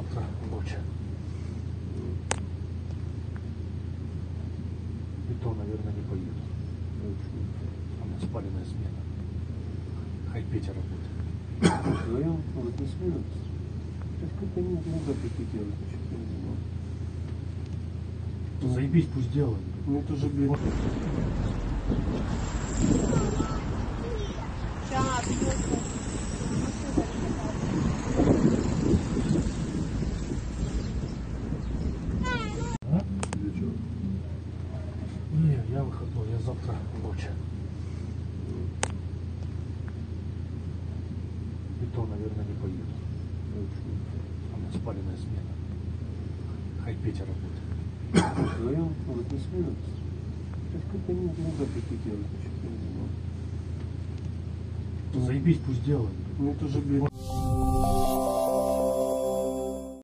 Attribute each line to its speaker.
Speaker 1: завтра ночь. И то, наверное, не поеду. У меня спаленная смена. Хай Петя работает.
Speaker 2: Вдвоем вот не сменилось. Как-то не много таких делать.
Speaker 1: Заебись, пусть делают.
Speaker 2: Ну это же, блядь.
Speaker 1: Не, я выходной, я завтра ночь. И то, наверное, не поеду. У меня спаленная смена. Хай Петя работает.
Speaker 2: Вдвоем вот не сменилось. Как-то не много таких делать.
Speaker 1: Заебись, пусть делают.
Speaker 2: Ну это же, блядь.